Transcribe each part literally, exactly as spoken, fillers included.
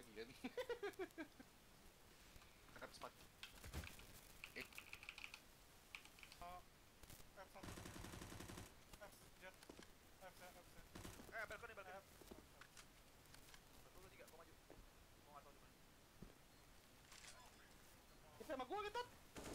lagi kan. Akan semakin eh Oh, F satu. F jet. F F F. Eh, balkon nih, balkon. F. Betul lu juga, gua maju. Gua enggak tahu di mana. kita sama gua gitu.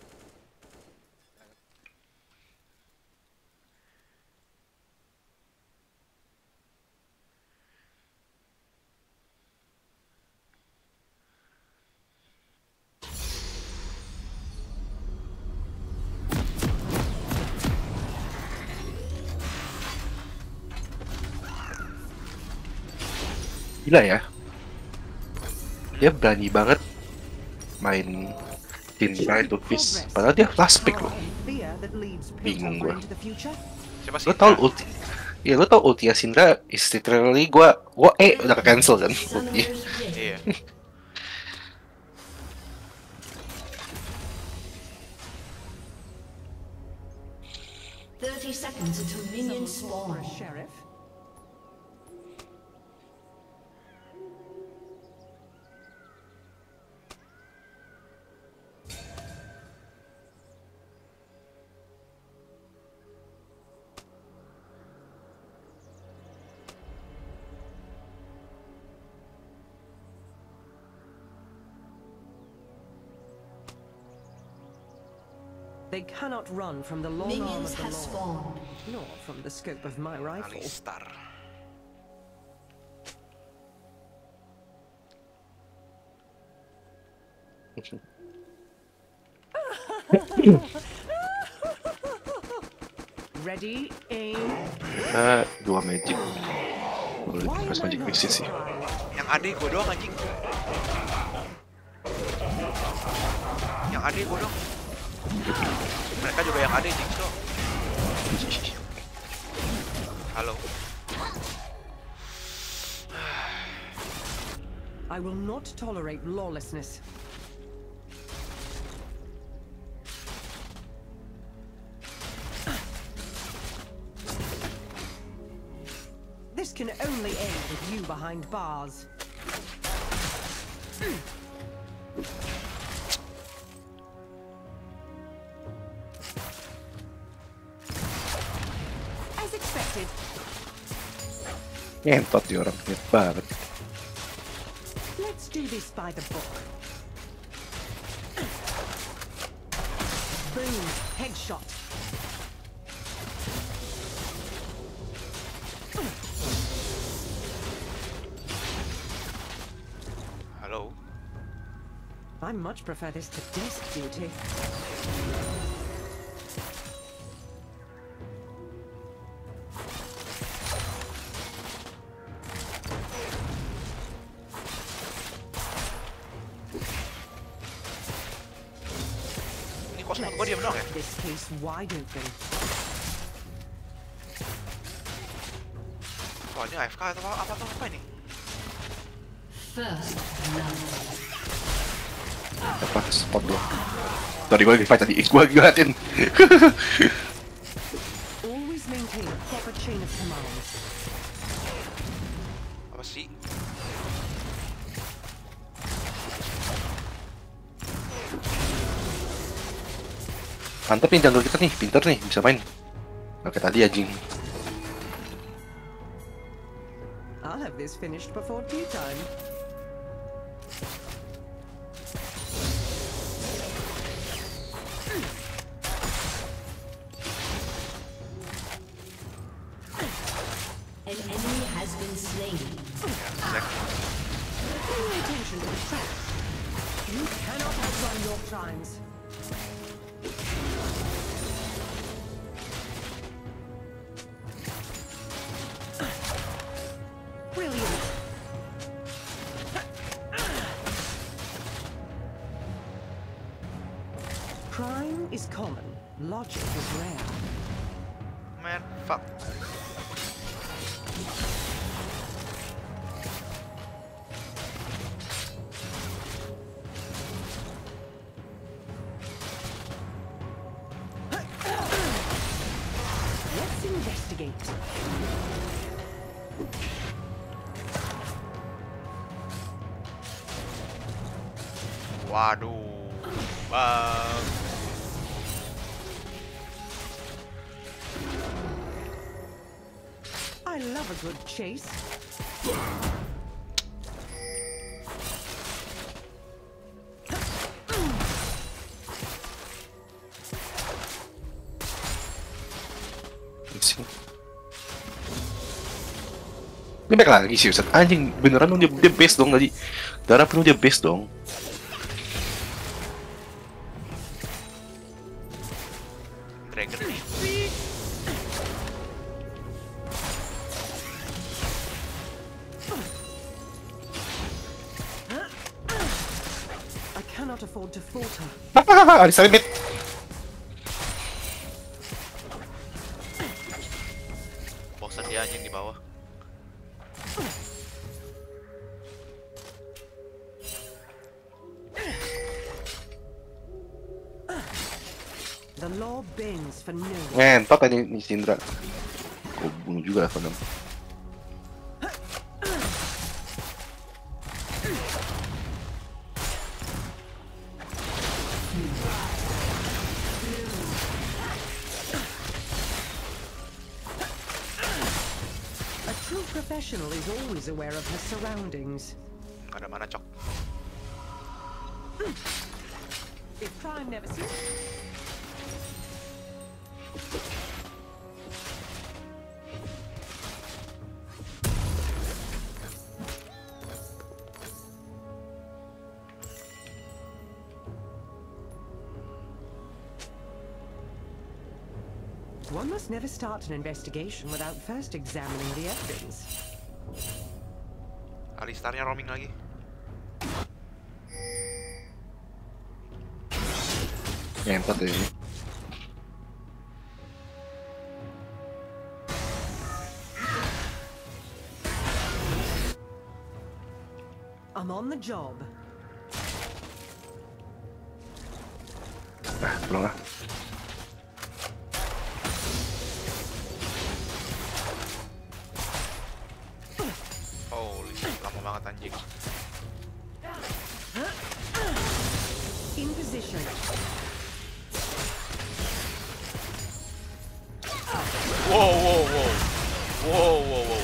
Gila ya, dia berani banget main Tinra itu Fizz, padahal dia last pick loh. Bingung gua. Siapa sih? Lo tau ulti, ya lo tau ulti Syndra is literally gua, gua eh udah ke cancel kan ulti. Iya. Thirty seconds until minions spawn. Sheriff. They cannot run from the long arm Minions of the have law, spawned. nor from the scope of my rifle. Alistar. Ready, aim. Ah, dua magic. Boleh pas magic mixin sih. Yang adek gua doang anjing. Yang adek gua doang. Mereka juga yang adek anjing kok. Halo. I will not tolerate lawlessness. This can only end with you behind bars. As expected. Ngentot dia orang, nyet banget. Let's do this by the book. Boom, headshot. Halo. I much prefer this to desk duty. Ini kok semut gua diam doang ya? This case wide open. Oh, ini A F K atau apa apa apa ini? First blood. Apa spot lo? Tadi gua lagi fight tadi, gua lagi ngeliatin. Always maintain a proper chain of command. Apa sih? Mantep nih jungle kita nih, pinter nih, bisa main. Oke tadi anjing. I'll have this finished before tea time. An enemy has been slain. Pay attention to the trap. You cannot outrun your crimes. Brilliant. Crime is common. Logic is rare. Man, fuck. Let's investigate. Waduh, bang. I love a good chase. Ini back lagi sih Ustaz. Anjing beneran dong, dia, dia base dong tadi. Darah penuh dia base dong. Dragon nih. I cannot afford to falter. Hahaha, Alistar mid. Bosan dia anjing di bawah. The law bends for no one. Ngentot tadi nih Syndra. Gue bunuh juga Venom. A true professional is always aware of her surroundings. Gak ada mana cok. If crime never ceases. One must never start an investigation without first examining the evidence. Alistarnya roaming lagi. Ngentot ini. I'm on the job. Ah, belum lah. Holy shit, lama banget anjing. In position. Wow, wow, wow. Wow, wow, wow.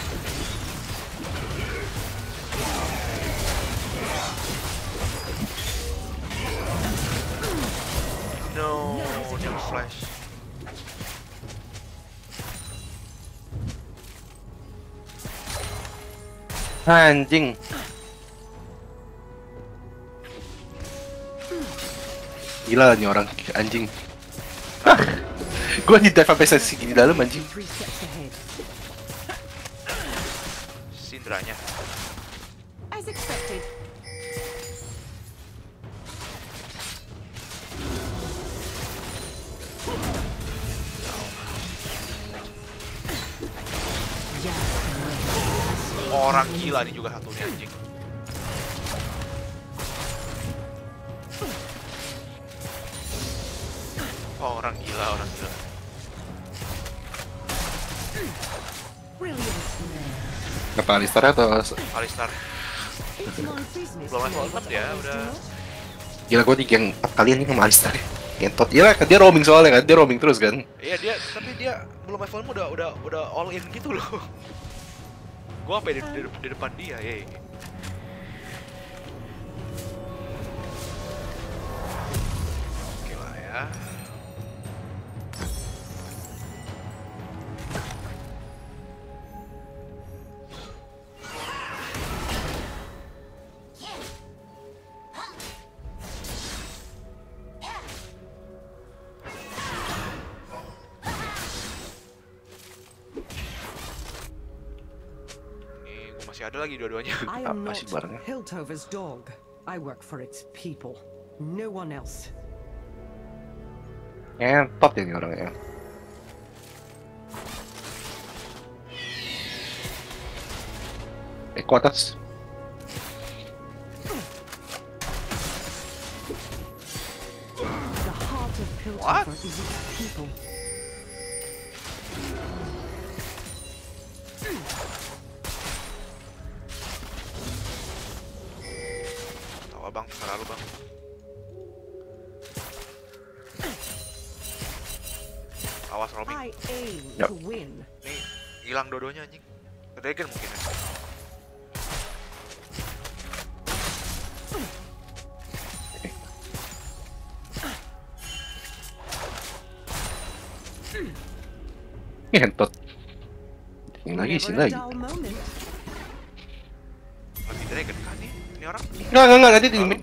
No, dia flash. Anjing. Gila nih orang anjing. Gua di dive sampai sesi di dalam anjing. Three steps ahead. Syndranya. As expected. Orang gila nih juga satunya anjing. Oh, orang gila, orang gila. Brilliant. Apa Alistar atau Alistar. It's my business. Belum to level know what enam ya, others do udah. not. gila gue di geng empat kalian nih sama Alistar ya. Ngentot. Iya kan dia roaming soalnya kan, dia roaming terus kan. Iya dia, tapi dia belum levelmu udah udah udah all in gitu loh. Gua sampai di, di, di depan dia, ya. Oke lah ya. Masih ada lagi dua-duanya. I am Apa not sih barangnya? Piltover's dog. I work for its people. No one else. Ngentot ya nih orangnya. Eko atas. The heart of What? Piltover is its people. Tawa bang, terserah lu bang. Awas roaming. I aim Yep. to win. Nih, hilang dodonya anjing. Dragon mungkin ya. Ngentot. Ini lagi sih Never a lagi. dull moment. Lagi dragon kan nih? Ini orang. Enggak, enggak, enggak, nanti di mid.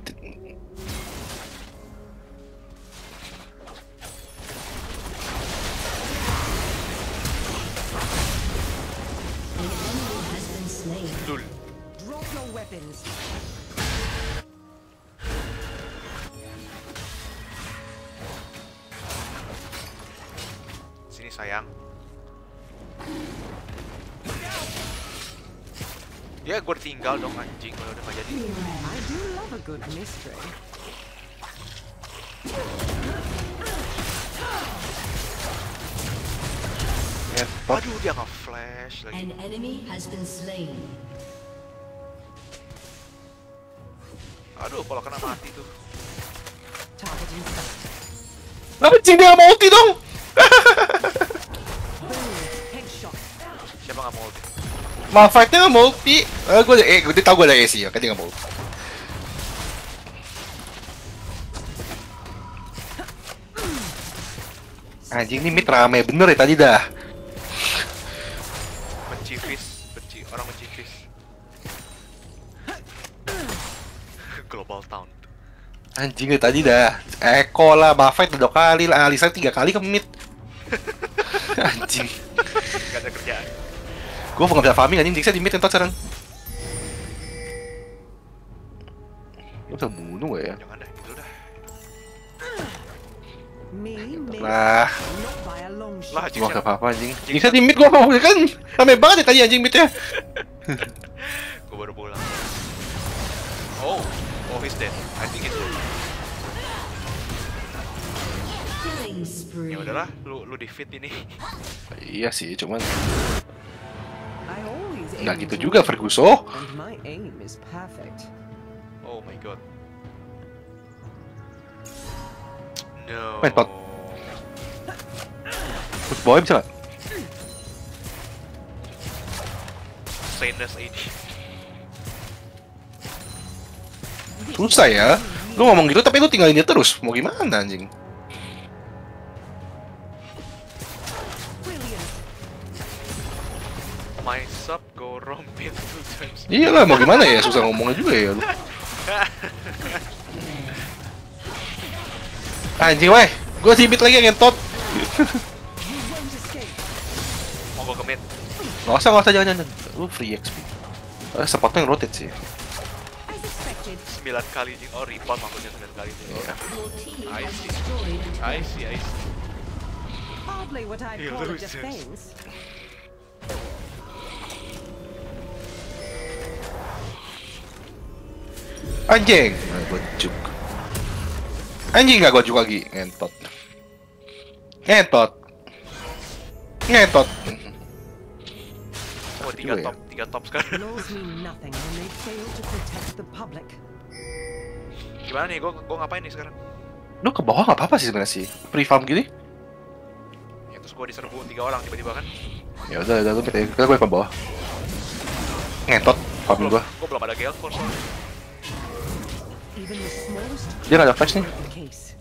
An enemy has been slain. Dul. Drop your weapons. Sini sayang. Ya gue tinggal dong anjing kalau udah gak jadi. I do love a good mystery. Ngentot. Aduh dia nggak flash lagi. An enemy has been slain. Aduh kalau kena mati tuh. Target in sight. Anjing dia nggak mau ulti dong. Boom. Headshot. Siapa nggak mau ulti? Malphite-nya nggak mau ulti. Eh, gue eh, gue tau gue ada A C ya, kan dia nggak mau ulti. Anjing ini mid rame bener ya tadi dah. Benci fish, benci orang benci fish. Global Town. Anjing ya tadi dah. Eko lah, Malphite dua kali lah, Alisa tiga kali ke mid. Anjing. Gak ada kerjaan. Gue nggak bisa farming anjing, Diksa di mid entot sekarang. Lu bisa bunuh gak ya? Jangan deh, itu dah. Me, miss. Lah, Not by a long Lah, shot. gua nggak apa-apa anjing. Diksa di mid gua mau kan. Rame banget ya tadi anjing midnya. Gue baru pulang. Oh, oh he's dead. I think he's dead. Killing spree. Ya udahlah, lu lu defeat ini. Iya sih, cuman I always aim nggak gitu to juga win, Ferguso. and my aim is perfect. Oh my god. No. Main pot. Push boy bisa nggak? Saneness ini. Susah ya. Lu ngomong gitu tapi lu tinggalin dia terus. Mau gimana anjing? Brilliant. My sub go rompin two times. Iya lah, mau gimana ya? Susah ngomongnya juga ya lu. Anjing weh, gua sibit lagi ngentot. You won't escape. Mau gua commit. Nggak usah, nggak usah, jangan, jangan. Lu free X P. Eh, sepatnya yang rotate sih. As expected. sembilan kali jing. Oh, report maksudnya sembilan kali jing. Iya. Your team I has see. destroyed a I turret. see, I see. Hardly what I'd You call a losers. defense. Anjing. Nah, gua juk. Anjing nggak gua juk lagi, ngentot. Ngentot. Ngentot. Oh, tiga Juga ya? top, tiga top sekarang. Laws mean nothing when they fail to protect the public. Gimana nih? Gua gua ngapain nih sekarang? Lu ke bawah nggak apa-apa sih sebenarnya sih. Free farm gini. Ya terus gua diserbu tiga orang tiba-tiba kan. Ya udah, udah lu kita kita gue ke bawah. Ngentot farm Belum, gua. gua belum ada Gale Force soalnya. Even the smallest Dia nggak ada flash nih. the case.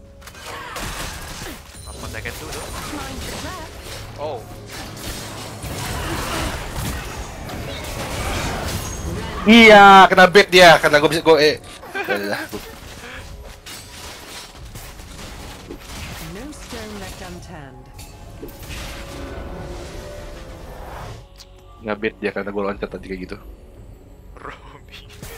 Apa second tuh dong? Mind the trap. Oh, Iya, kena bait dia karena gue bisa gue eh. Udah, udah, gua- No stone left unturned. Nggak bait dia karena gue loncat tadi kayak gitu. Romi.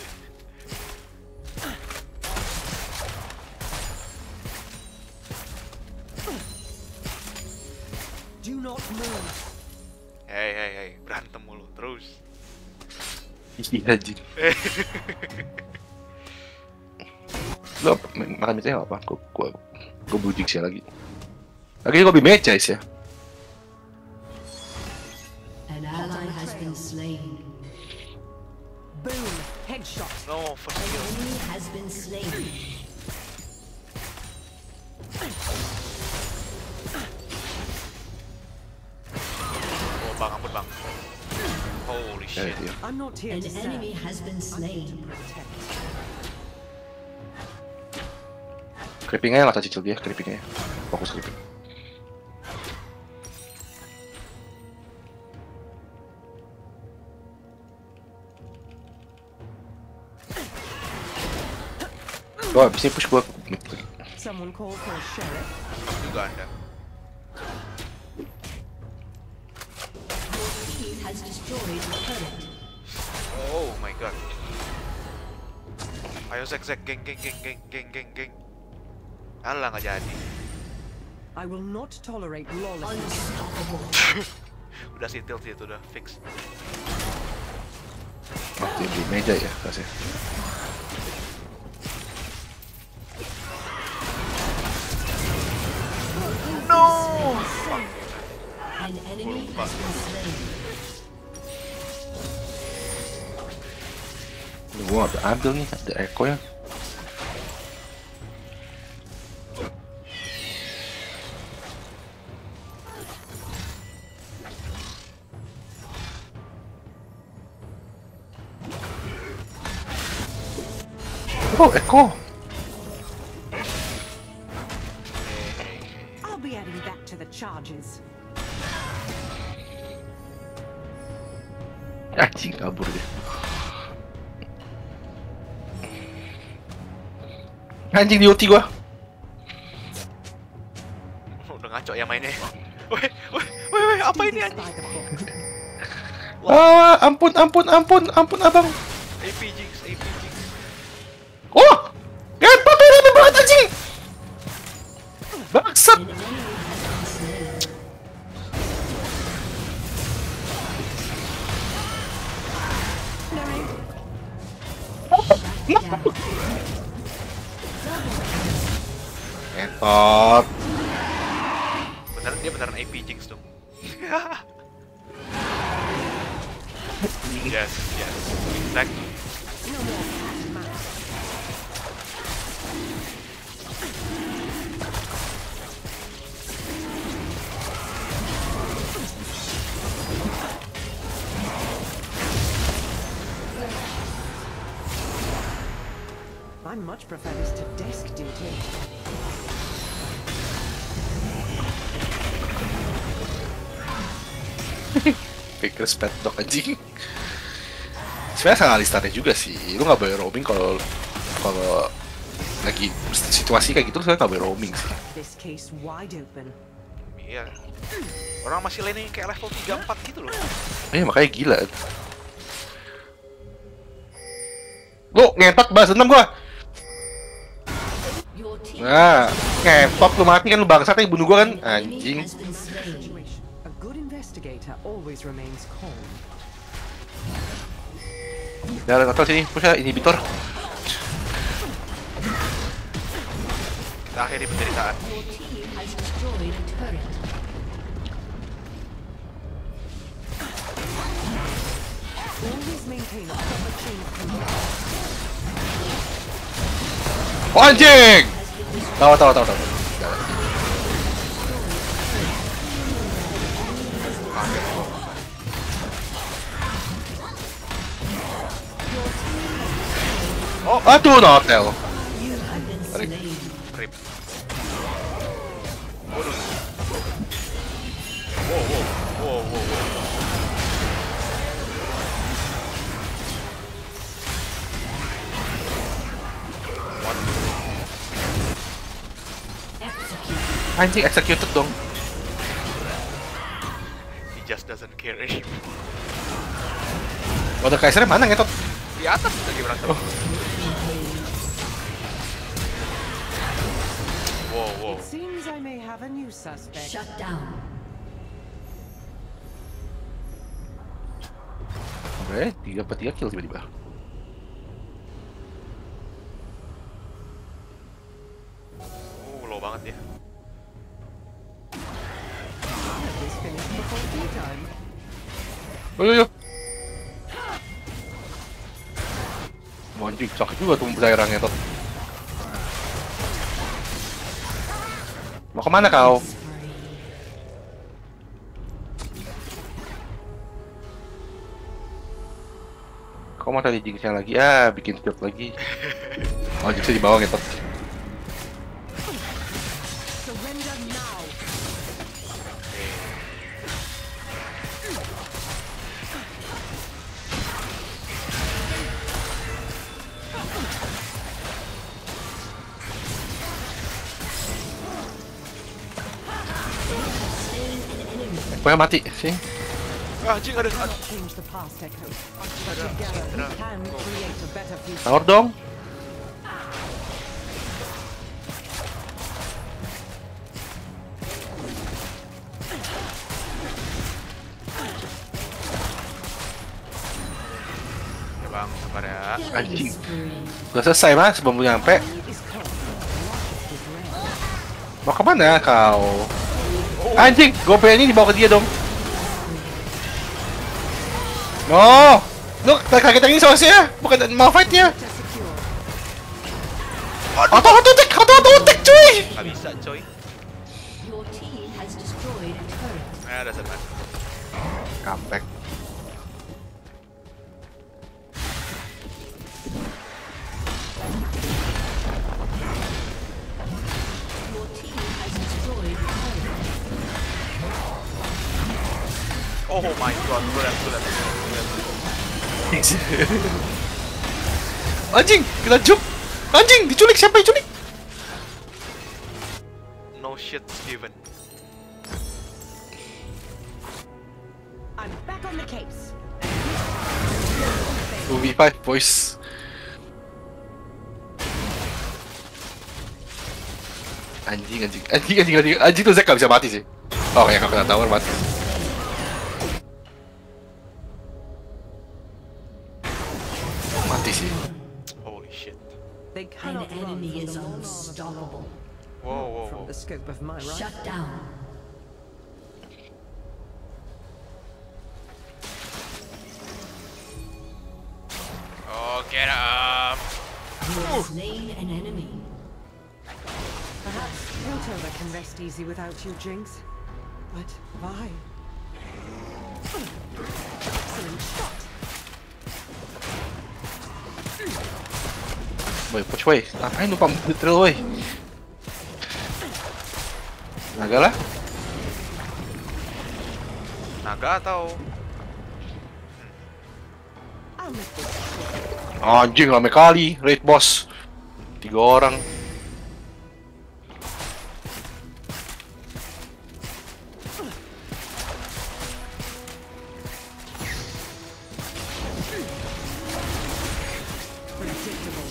Do not move. Hei, hei, hei, berantem mulu terus. Iya anjing. Lu apa- main- makan meja apa? Gue gue gue bujuk sih lagi. Lagi gue lebih meja sih ya. An ally has been slain. Boom. Headshot. No, first An kill. enemy has been slain. Oh bang, ampun bang. Holy Ya, shit. dia. I'm not here An to serve. enemy has been I'm here to slain. protect. Creeping aja lah cicil dia, creeping aja. Fokus creeping. Oh, abis ini push gua mid lagi. Someone call for a sheriff. Juga anda. Team has destroyed a turret. Oh my god. Ayo Zack Zack, geng geng geng geng geng geng geng. Alah nggak jadi. I will not tolerate lawlessness. Unstoppable. Udah sih tilt itu udah fix. Oh, dia beli meja ya, kasih. No. An enemy has been slain. Ini gua nggak bisa ambil nih, ada echo ya. Oh, echo. I'll be adding that to the charges. Anjing kabur dia. Anjing di ulti gua. Udah ngaco ya mainnya. Woi, woi, woi, woi, apa ini This anjing? by the book. Ah, ampun, ampun, ampun, ampun abang. A P Jinx, A P Jinx. Oh, ngepot tuh rame banget anjing. Bangsat. An enemy has been slain. Ngepot. Beneran dia beneran A P Jinx tuh. Yes, yes, exactly. No more cat and mouse. I much prefer this to desk duty. Pikir sped dog anjing. Sebenarnya sangat listannya juga sih. Lu nggak boleh roaming kalau kalau lagi situasi kayak gitu, sebenarnya nggak boleh roaming sih. This case wide open. Iya. Orang masih laning kayak level tiga empat gitu loh. Eh makanya gila. Lu ngetot balas dendam gua. Your team Nah, ngetot lu mati kan lu bangsat yang bunuh gua kan. An enemy Anjing. has been slain. Situation. A good investigator always remains calm. Ya, ngetot sini, push ya, inhibitor. Akhirnya penderitaan. Your team has destroyed a turret. Always maintain a proper chain of command. Oh anjing! Tahu tahu tahu tahu. Oh, aduh notel. You have been slain. Rip. Waduh. Wow, wow, wow, wow, wow. What? Execute. Anjing executed dong. He just doesn't care anymore. Water Kaisernya mana ngetot? Di atas lagi berantem. Wow, wow. It seems I may have a new suspect. Shut down. Oke, tiga per tiga kill tiba-tiba. Uh, low banget ya. This finished before tea time. Oh, yo, yo. Anjing, sakit juga tuh daerah ngetot. Mau kemana kau? Kau mau tadi jinxnya lagi? Ah, bikin field lagi. Oh, jinxnya di bawah ngetot. Surrender now. Pokoknya mati sih. Ah, anjing ada. Cannot change the past, Echo. But together we can create a better future. Tower dong. Ya bang, sabar ya. Anjing. Udah selesai mas, sebelum nyampe. Is close. Watch is rare. Mau kemana kau? Anjing, gope ini dibawa ke dia dong. No, lu kaget yang ini soalnya, bukan mau fight ya. Better secure. Auto auto attack, auto auto attack cuy. Gak bisa coy. Your team has destroyed a turret. Eh, ada setan. Comeback. Your team has destroyed a turret. Oh my god, gue liat, gue liat, gue liat. Anjing, kena juk. Anjing, diculik, siapa yang culik? No shit, Steven. I'm back on the case. two v five boys. Anjing, anjing, anjing, anjing, anjing, anjing tuh Zack gak bisa mati sih. Oh ya, kalau kena tower mati. Mati sih. Holy shit. They An cannot run enemy from is the long arm of the unstoppable. Wow, wow, law. wow. From the scope of my right. Shut down. Oh, get up. You have slain an enemy. Perhaps Piltover can rest easy without you, Jinx. But why? Excellent shot. Boy, push way. Ngapain lupa drill way? Naga lah. Naga atau I'll make this quick. Anjing, rame kali. Raid boss. Tiga orang. Predictable.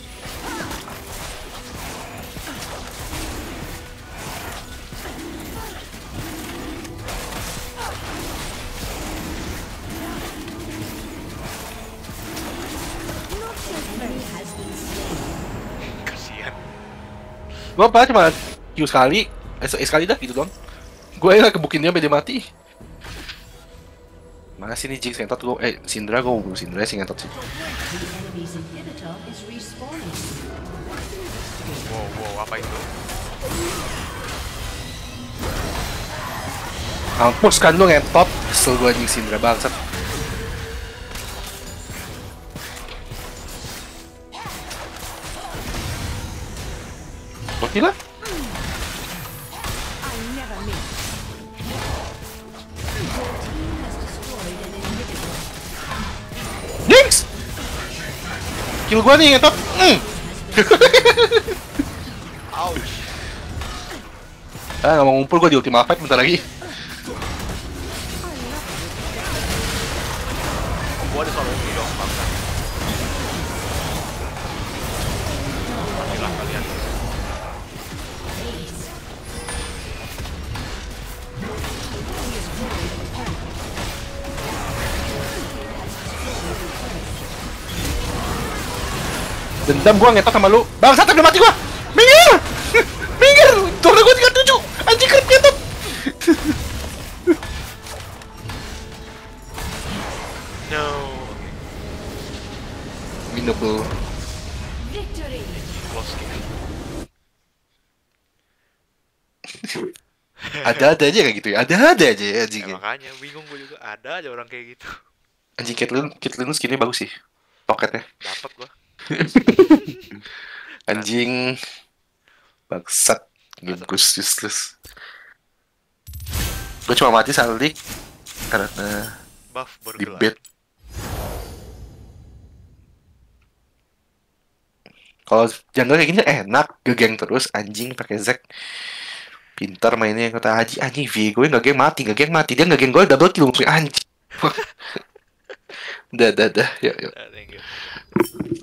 kasihan. Gua apa cuma Q sekali, S, S sekali dah gitu doang. Gue yang kebukin dia sampai dia mati. Mana sih nih Jinx ngentot gua? Eh, Syndra gua mau Syndra sih ngentot sih. The enemy's inhibitor is respawning. Wow, wow, apa itu? Mampus kan lu ngentot. Kesel gua anjing Syndra bangsat. Oke lah. I never miss. Your team has destroyed an inhibitor. Jinx! Kill gua nih ngentot. Mm. Ouch. Ah, nggak mau ngumpul gua di Ultima Fight bentar lagi. Gua ada solo ini dong, bangsa. Matilah kalian. Ace. Dendam gua ngetok sama lu. Bangsat udah mati gua. Minggir! Minggir! Turun gua tiga puluh tujuh. Anjing krip ngetok. No. Winnable. Victory. Close game. Ada-ada aja kayak gitu ya. Ada-ada aja ya anjing. Ya, makanya bingung gue juga, ada aja orang kayak gitu. Anjing Caitlyn, Caitlyn skinnya bagus sih. Toketnya. Dapat gua. Anjing. Bangsat. Gamekus useless. Gue cuma mati sekali karena Buff baru di gelar. bait. Kalau jungle kayak gini enak, ngegeng terus anjing pakai Zac. Pintar mainnya kata Haji, anjing Viego nggak geng mati, nggak geng mati, dia nggak geng gue double kill langsung anjing. Dah dah dah, yuk yuk. Ah, thank you.